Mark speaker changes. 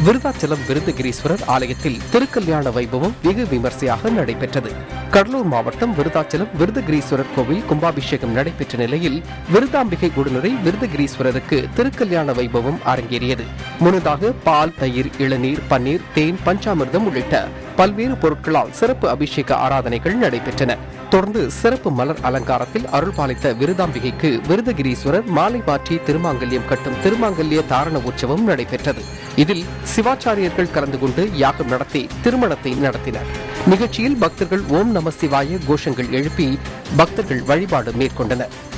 Speaker 1: விருதாச்சலம் விருதகிரீஸ்வரர் ஆலயத்தில் திருக்கல்யாண வைபவம் வெகு விமர்சையாக நடைபெற்றது. கடலூர் மாவட்டம் விருதாச்சலம் விருதகிரீஸ்வரர் கோவில் கும்பாபிஷேகம் நடைபெற்ற நிலையில் விருதாம்பிகை உடனுரை விருதகிரீஸ்வரருக்கு திருக்கல்யாண வைபவம் அரங்கேறியது. முன்னதாக பால், தயிர், இளநீர், பன்னீர், தேன், பஞ்சாமிர்தம் உள்ளிட்ட பல்வேறு பொருட்களால் சிறப்பு அபிஷேக ஆராதனைகள் நடைபெற்றன. தொடர்ந்து சிறப்பு மலர் அலங்காரத்தில் அருள்பாலித்த விருதாம்பிகைக்கு விருதகிரீஸ்வரர் மாலை மாற்றி திருமாங்கல்யம் கட்டும் திருமாங்கல்ய தாரண உற்சவம் நடைபெற்றது. இதில் சிவாச்சாரியர்கள் கலந்து கொண்டு யாகம் நடத்தி திருமணத்தை நடத்தினர். நிகழ்ச்சியில் பக்தர்கள் ஓம் நம சிவாய கோஷங்கள் எழுப்பி பக்தர்கள் வழிபாடு மேற்கொண்டனர்.